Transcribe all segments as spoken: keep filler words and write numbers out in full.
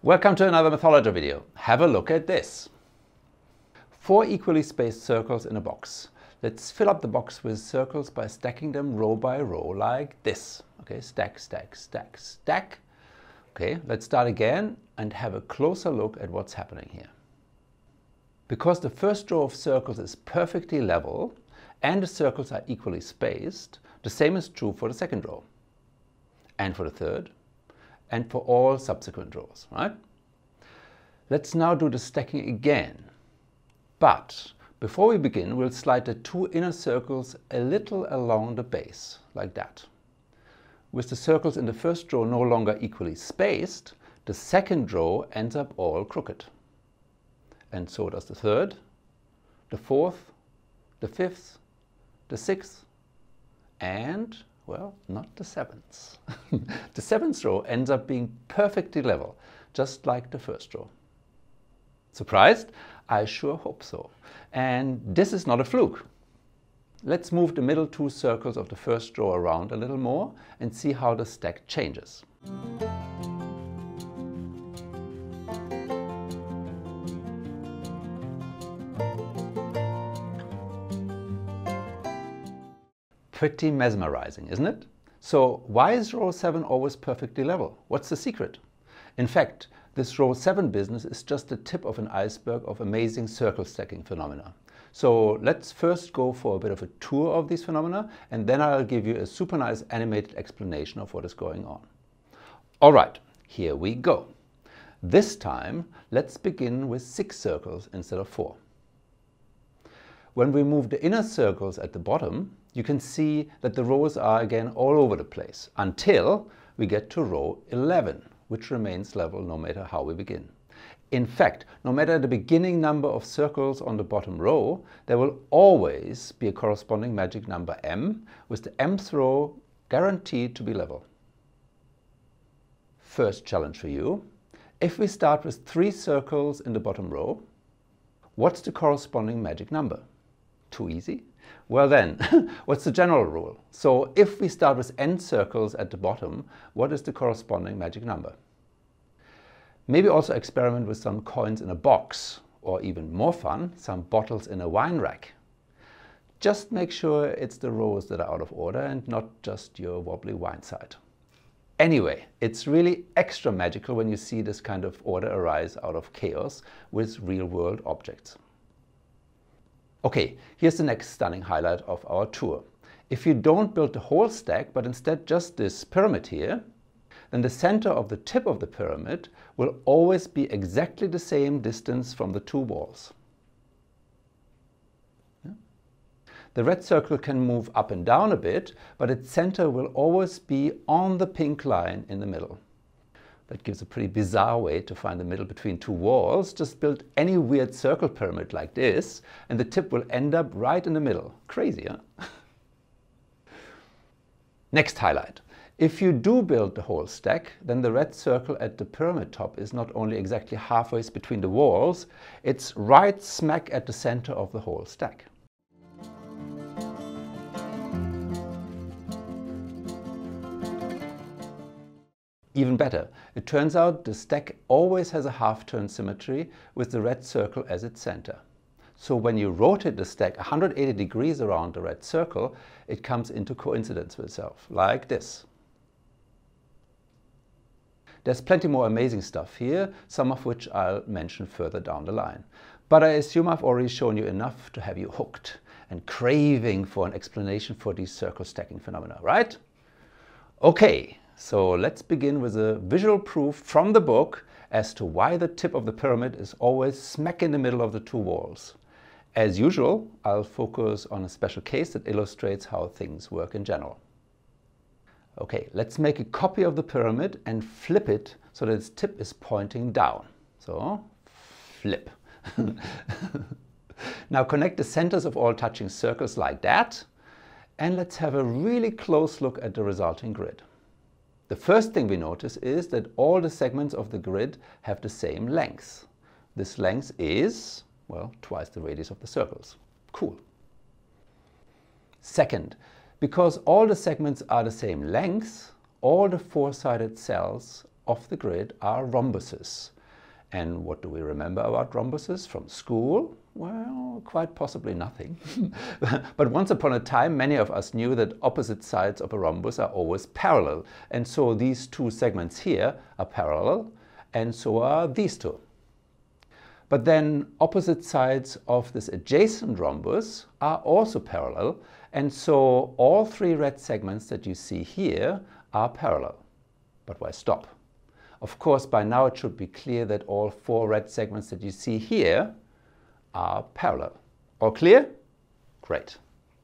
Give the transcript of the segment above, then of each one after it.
Welcome to another Mathologer video. Have a look at this. Four equally spaced circles in a box. Let's fill up the box with circles by stacking them row by row like this. Okay, stack, stack, stack, stack. Okay, let's start again and have a closer look at what's happening here. Because the first row of circles is perfectly level and the circles are equally spaced, the same is true for the second row and for the third and for all subsequent rows, right? Let's now do the stacking again. But before we begin, we'll slide the two inner circles a little along the base, like that. With the circles in the first row no longer equally spaced, the second row ends up all crooked. And so does the third, the fourth, the fifth, the sixth, and, well, not the seventh. The seventh row ends up being perfectly level, just like the first row. Surprised? I sure hope so. And this is not a fluke. Let's move the middle two circles of the first row around a little more and see how the stack changes. Pretty mesmerizing, isn't it? So why is row seven always perfectly level? What's the secret? In fact, this row seven business is just the tip of an iceberg of amazing circle stacking phenomena. So let's first go for a bit of a tour of these phenomena, and then I'll give you a super nice animated explanation of what is going on. All right, here we go. This time, let's begin with six circles instead of four. When we move the inner circles at the bottom, you can see that the rows are again all over the place until we get to row eleven, which remains level no matter how we begin. In fact, no matter the beginning number of circles on the bottom row, there will always be a corresponding magic number m, with the mth row guaranteed to be level. First challenge for you. If we start with three circles in the bottom row, what's the corresponding magic number? Too easy? Well then, what's the general rule? So if we start with n circles at the bottom, what is the corresponding magic number? Maybe also experiment with some coins in a box, or even more fun, some bottles in a wine rack. Just make sure it's the rows that are out of order and not just your wobbly wine side. Anyway, it's really extra magical when you see this kind of order arise out of chaos with real-world objects. Okay, here's the next stunning highlight of our tour. If you don't build the whole stack, but instead just this pyramid here, then the center of the tip of the pyramid will always be exactly the same distance from the two walls. Yeah. The red circle can move up and down a bit, but its center will always be on the pink line in the middle. That gives a pretty bizarre way to find the middle between two walls. Just build any weird circle pyramid like this, and the tip will end up right in the middle. Crazy, huh? Next highlight. If you do build the whole stack, then the red circle at the pyramid top is not only exactly halfway between the walls, it's right smack at the center of the whole stack. Even better, it turns out the stack always has a half-turn symmetry with the red circle as its center. So when you rotate the stack one hundred eighty degrees around the red circle, it comes into coincidence with itself, like this. There's plenty more amazing stuff here, some of which I'll mention further down the line. But I assume I've already shown you enough to have you hooked and craving for an explanation for these circle stacking phenomena, right? Okay. So let's begin with a visual proof from the book as to why the tip of the pyramid is always smack in the middle of the two walls. As usual, I'll focus on a special case that illustrates how things work in general. Okay, let's make a copy of the pyramid and flip it so that its tip is pointing down. So, flip. Now connect the centers of all touching circles like that, and let's have a really close look at the resulting grid. The first thing we notice is that all the segments of the grid have the same length. This length is, well, twice the radius of the circles. Cool. Second, because all the segments are the same length, all the four-sided cells of the grid are rhombuses. And what do we remember about rhombuses from school? Well, quite possibly nothing. But once upon a time, many of us knew that opposite sides of a rhombus are always parallel. And so these two segments here are parallel, and so are these two. But then opposite sides of this adjacent rhombus are also parallel, and so all three red segments that you see here are parallel. But why stop? Of course, by now it should be clear that all four red segments that you see here are parallel. All clear? Great.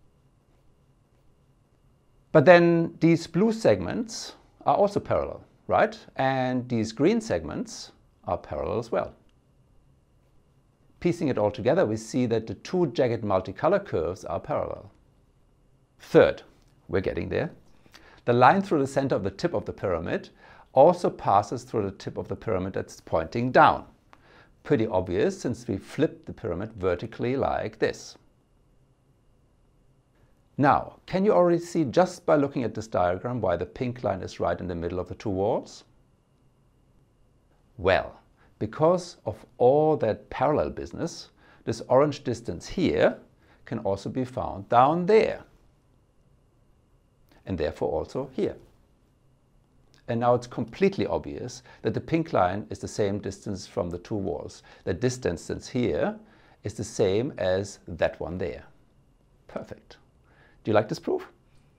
But then these blue segments are also parallel, right? And these green segments are parallel as well. Piecing it all together, we see that the two jagged multicolor curves are parallel. Third, we're getting there. The line through the center of the tip of the pyramid also passes through the tip of the pyramid that's pointing down. Pretty obvious since we flipped the pyramid vertically like this. Now, can you already see just by looking at this diagram why the pink line is right in the middle of the two walls? Well, because of all that parallel business, this orange distance here can also be found down there. And therefore also here. And now it's completely obvious that the pink line is the same distance from the two walls. That this distance here is the same as that one there. Perfect. Do you like this proof?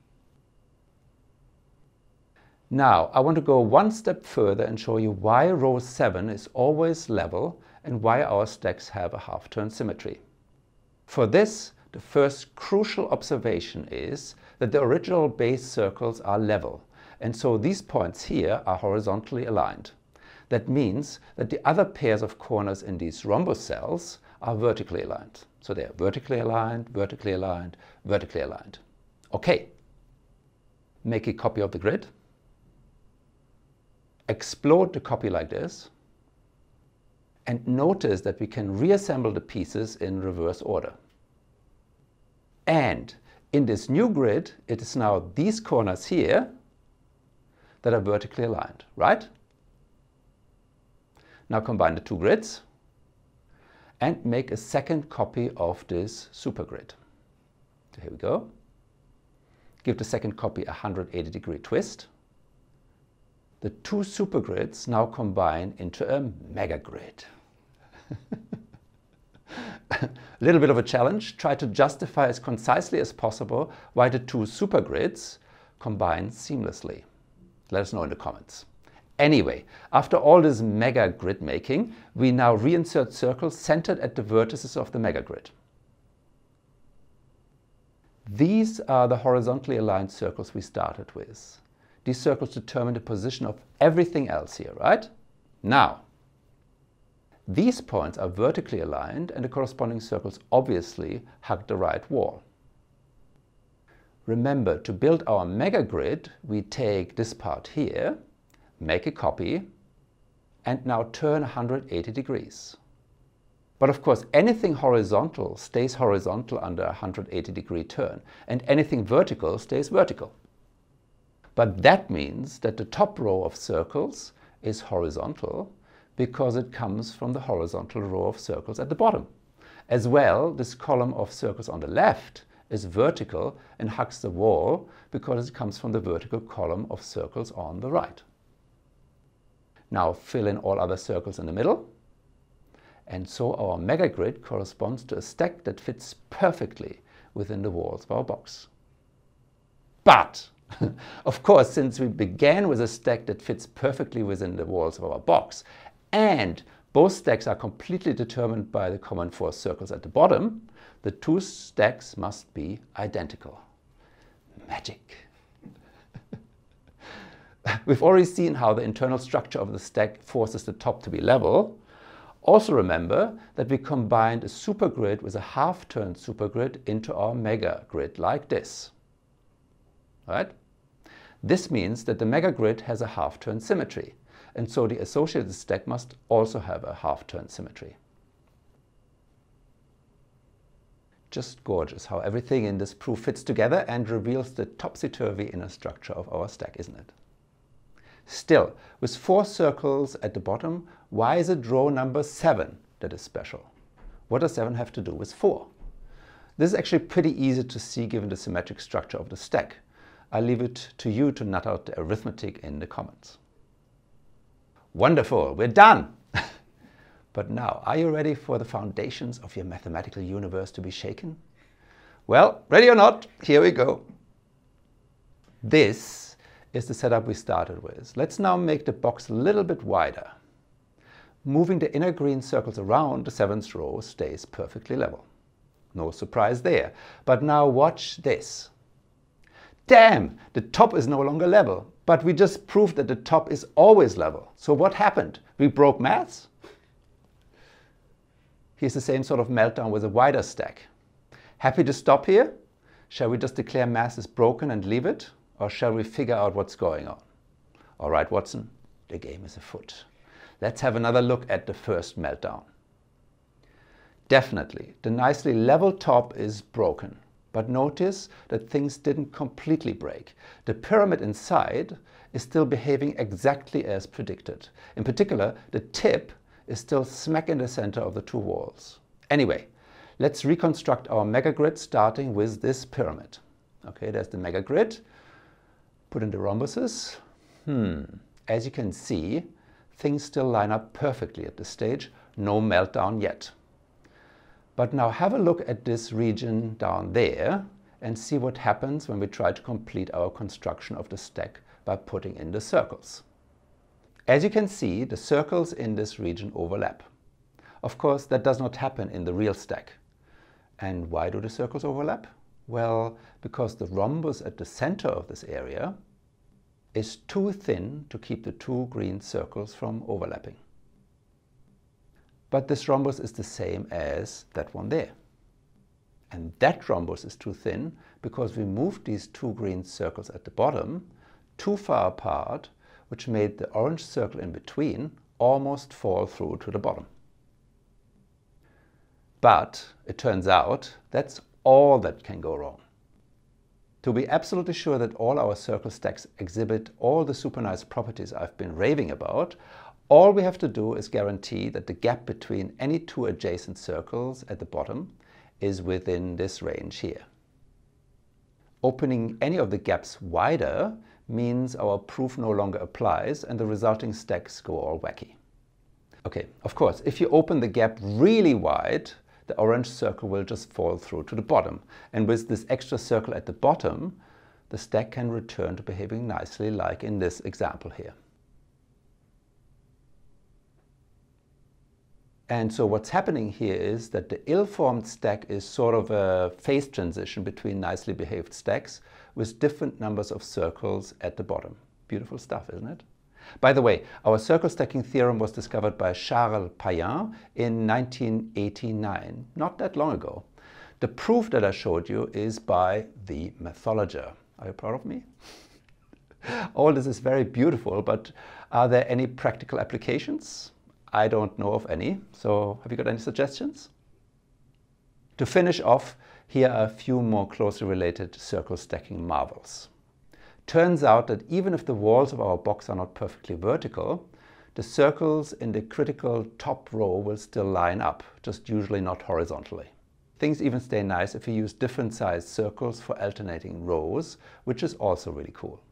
Now, I want to go one step further and show you why row seven is always level and why our stacks have a half-turn symmetry. For this, the first crucial observation is that the original base circles are level. And so these points here are horizontally aligned. That means that the other pairs of corners in these rhombus cells are vertically aligned. So they are vertically aligned, vertically aligned, vertically aligned. Okay, make a copy of the grid. Explode the copy like this. And notice that we can reassemble the pieces in reverse order. And in this new grid, it is now these corners here that are vertically aligned, right? Now combine the two grids and make a second copy of this supergrid. So here we go. Give the second copy a one hundred eighty degree twist. The two supergrids now combine into a megagrid. A little bit of a challenge. Try to justify as concisely as possible why the two supergrids combine seamlessly. Let us know in the comments. Anyway, after all this mega grid making, we now reinsert circles centered at the vertices of the mega grid. These are the horizontally aligned circles we started with. These circles determine the position of everything else here, right? Now, these points are vertically aligned and the corresponding circles obviously hug the right wall. Remember, to build our mega grid, we take this part here, make a copy, and now turn one hundred eighty degrees. But of course, anything horizontal stays horizontal under a one hundred eighty degree turn, and anything vertical stays vertical. But that means that the top row of circles is horizontal because it comes from the horizontal row of circles at the bottom. As well, this column of circles on the left is vertical and hugs the wall because it comes from the vertical column of circles on the right. Now fill in all other circles in the middle. And so our mega grid corresponds to a stack that fits perfectly within the walls of our box. But, of course, since we began with a stack that fits perfectly within the walls of our box, and both stacks are completely determined by the common four circles at the bottom, the two stacks must be identical. Magic! We've already seen how the internal structure of the stack forces the top to be level. Also remember that we combined a supergrid with a half-turn supergrid into our mega grid like this. Right? This means that the mega grid has a half-turn symmetry, and so the associated stack must also have a half-turn symmetry. Just gorgeous how everything in this proof fits together and reveals the topsy-turvy inner structure of our stack, isn't it? Still, with four circles at the bottom, why is it row number seven that is special? What does seven have to do with four? This is actually pretty easy to see given the symmetric structure of the stack. I'll leave it to you to nut out the arithmetic in the comments. Wonderful, we're done! But now, are you ready for the foundations of your mathematical universe to be shaken? Well, ready or not, here we go. This is the setup we started with. Let's now make the box a little bit wider. Moving the inner green circles around, the seventh row stays perfectly level. No surprise there. But now watch this. Damn, the top is no longer level. But we just proved that the top is always level. So what happened? We broke maths? Here's the same sort of meltdown with a wider stack. Happy to stop here? Shall we just declare math is broken and leave it? Or shall we figure out what's going on? All right, Watson, the game is afoot. Let's have another look at the first meltdown. Definitely, the nicely level top is broken. But notice that things didn't completely break. The pyramid inside is still behaving exactly as predicted. In particular, the tip is still smack in the center of the two walls. Anyway, let's reconstruct our megagrid starting with this pyramid. Okay, there's the megagrid. Put in the rhombuses. Hmm, as you can see, things still line up perfectly at this stage. No meltdown yet. But now have a look at this region down there and see what happens when we try to complete our construction of the stack by putting in the circles. As you can see, the circles in this region overlap. Of course, that does not happen in the real stack. And why do the circles overlap? Well, because the rhombus at the center of this area is too thin to keep the two green circles from overlapping. But this rhombus is the same as that one there. And that rhombus is too thin because we moved these two green circles at the bottom too far apart, which made the orange circle in between almost fall through to the bottom. But it turns out that's all that can go wrong. To be absolutely sure that all our circle stacks exhibit all the super nice properties I've been raving about, all we have to do is guarantee that the gap between any two adjacent circles at the bottom is within this range here. Opening any of the gaps wider means our proof no longer applies and the resulting stacks go all wacky. Okay, of course, if you open the gap really wide, the orange circle will just fall through to the bottom. And with this extra circle at the bottom, the stack can return to behaving nicely like in this example here. And so what's happening here is that the ill-formed stack is sort of a phase transition between nicely behaved stacks with different numbers of circles at the bottom. Beautiful stuff, isn't it? By the way, our circle stacking theorem was discovered by Charles Payen in nineteen eighty-nine, not that long ago. The proof that I showed you is by the mathologer. Are you proud of me? All this is very beautiful, but are there any practical applications? I don't know of any, so have you got any suggestions? To finish off, here are a few more closely related circle stacking marvels. Turns out that even if the walls of our box are not perfectly vertical, the circles in the critical top row will still line up, just usually not horizontally. Things even stay nice if you use different sized circles for alternating rows, which is also really cool.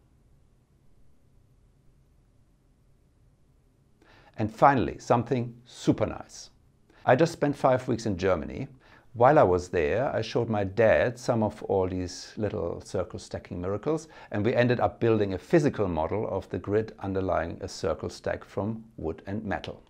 And finally, something super nice. I just spent five weeks in Germany. While I was there, I showed my dad some of all these little circle stacking miracles, and we ended up building a physical model of the grid underlying a circle stack from wood and metal.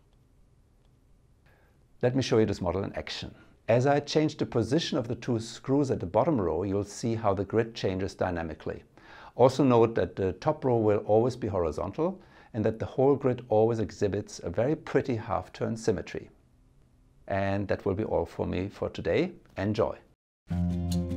Let me show you this model in action. As I change the position of the two screws at the bottom row, you'll see how the grid changes dynamically. Also note that the top row will always be horizontal, and that the whole grid always exhibits a very pretty half-turn symmetry. And that will be all for me for today. Enjoy!